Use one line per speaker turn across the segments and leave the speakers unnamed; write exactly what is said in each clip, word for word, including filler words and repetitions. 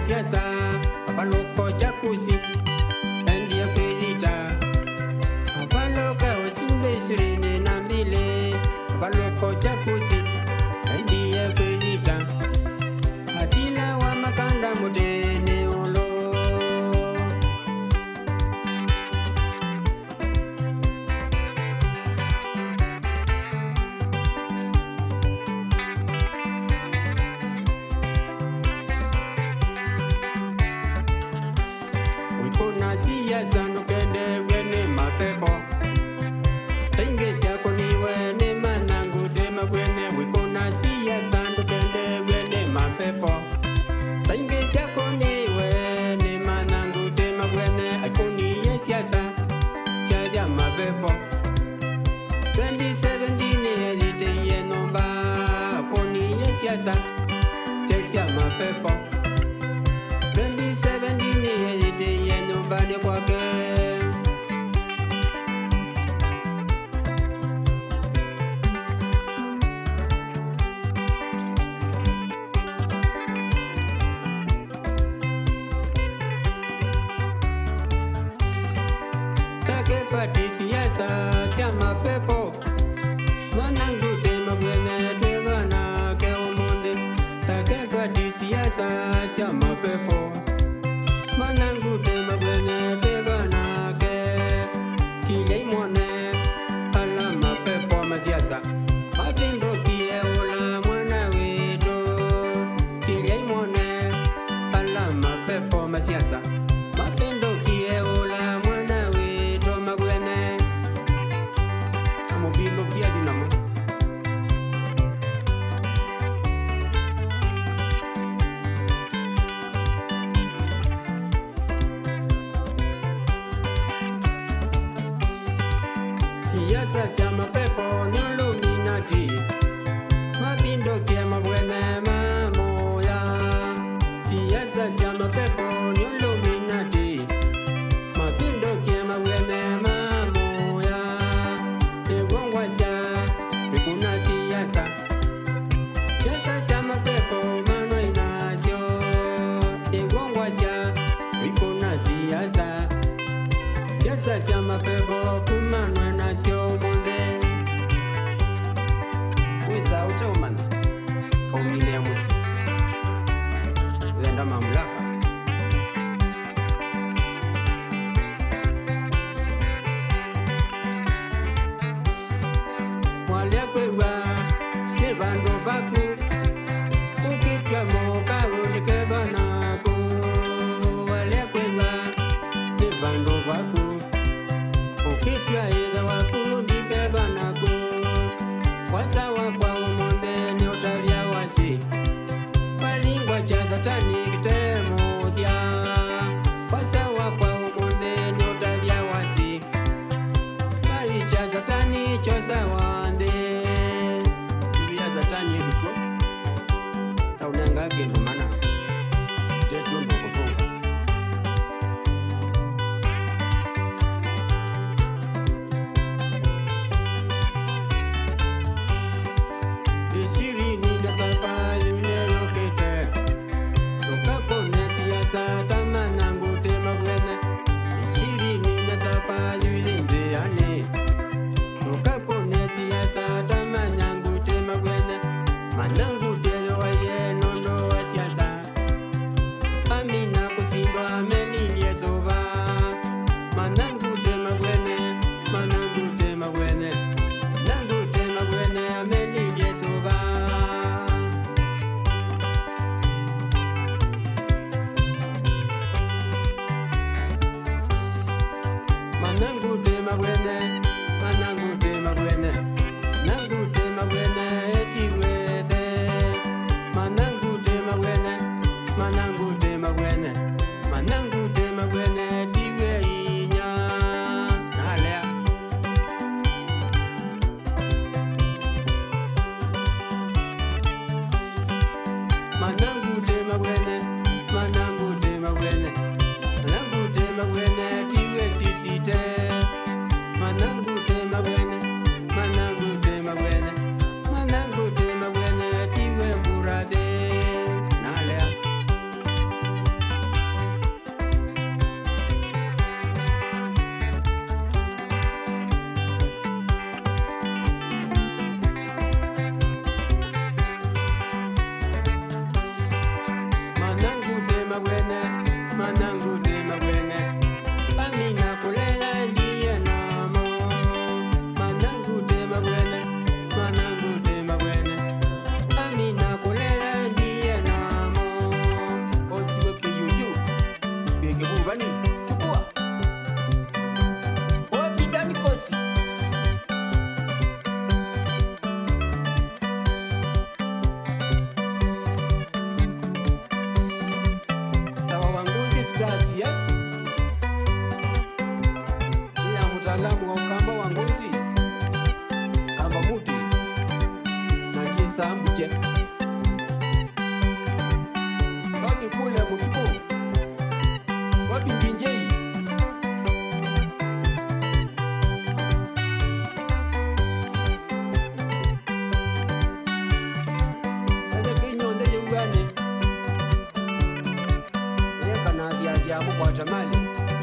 siasa abaloko jakuzi endia kwedita abaloka wachumbe ishirini na mbili abaloko jakuzi endia kwedita atila wa makanda mutene olo kuna siasa nukende wene mapepo Tenge siako ni wene manangu tema wene Wikuna siasa nukende wene mapepo Tenge siako ni wene manangu tema wene Aikuni ye siasa siasa mapepo twenty seventeen edite ye nomba Aikuni ye siasa siasa mapepo twenty seventeen edite ye nomba ni kwake Take fati siasa siama pepo Manangu tema wene tuwana ke omonde Take fati siasa siama pepo Manangu tema wene tuwana ke Kile mwone ala mapepo masiasa Mapindo kie ola mwana wedo Kile mwone ala mapepo masiasa Mapindo kie ola mwana wedo magwene Amobilo kia dinamo Siasa siama pepo nyoluminati Mapindo kia mabwene mamoya Siasa siama pepo nyoluminati Mapindo kia mabwene mamoya Ewongwacha Rikuna siasa Siasa siama pepo mano inasyo Ewongwacha Rikuna siasa Siasa siama pepo kumano inasyo monde Wisa utomana Kaumine ya muti Wenda mamlaka Walia kwewa Nevando vaku Ukitwa moka unikeva nako Walia kwewa Nevando vaku Ukitwa eza waku unikeva nako Wasawa kwa umonde ni otavya wasi Palingwa cha satani kitemo dia Wasawa kwa umonde ni otavya wasi Pali cha satani chosa wande Tuvia satani eduko Taunanga kendo mana Tesu mboko ponga Ishiri ni nasapa yune lokete Loka kone siasa tamanangu tema wene Ishiri ni nasapa yune nzeane Loka kone siasa tamanangu tema wene Manangu teyo aye nono wa siasa Amina kusindo ameni yesoba Manangu tema wene Manangu tema wene Nangu tema wene ameni yesoba Manangu tema wene Manangu tema wene Nangu tema wene etiwede Manangu tema wene Manangu tema wene Manangu tema wene etiwe inya Nalea Manangu tema wene Manangu tema wene Manangu tema wene etiwe sisite Manangu magwene, manangu de magwene. Amina kulenga ndiye namo. Manangu de magwene, manangu de magwene. Amina kulenga ndiye namo. Otiwe ke yuyu, bege bubani, chukua. Wakidani kosi. Stasi ya ya mutaalamu wa ukamba wa ngozi kamba muti na kisa mbuche wapi kule mutuko wapi mbinjei kade kinyo nde yugane ya mukwata mali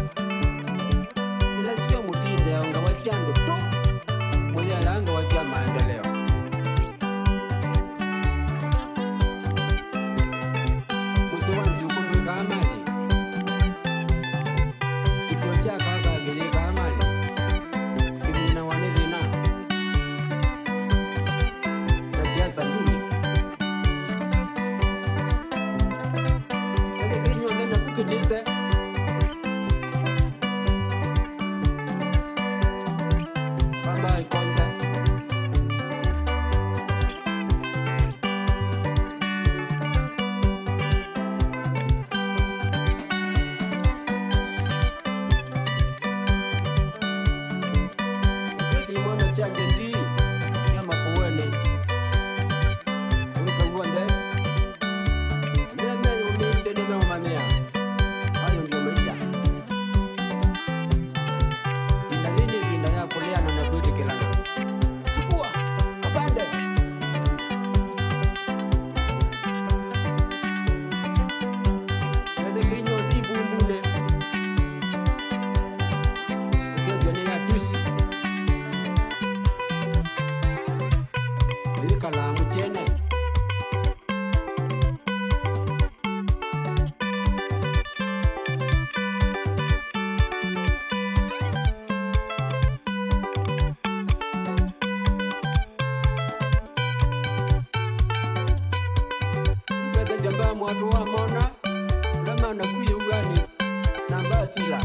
ila sio mutinde anga wasiando tu mwenye anga wasia maendeleo musiwanzi ukumweka amali isioja kaka ageyeka amali kimina wanevina na siasa nduni ede kinyo ndena kukitise Bye kwanza Kiti mwana chanje zi Yama kuwene Wika uwande Meme umise nime umanea Hayo ndio maisha Ina nini ina ya kuleana na kwete kelana Chukua, kapande Kede kinyo dibu mbune Kede ne ya tusi Nilika la mchene Jamba mwatu wa mona Lama na kuye ugani Namba sila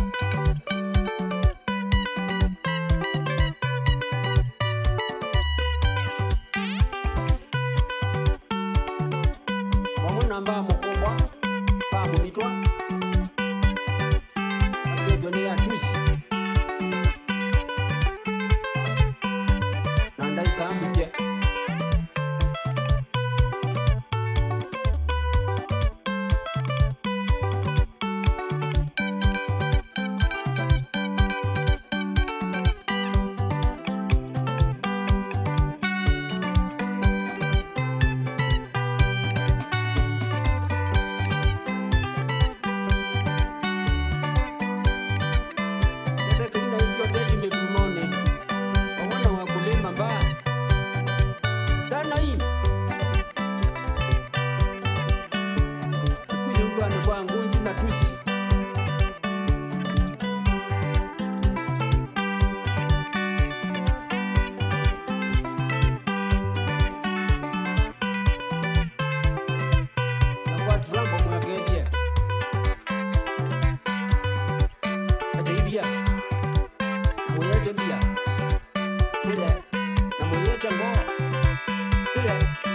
Wamu namba mkubwa Pamu mitwa Akejo ni ya tusi Nanda isa mbuche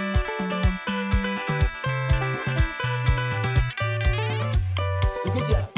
Good job.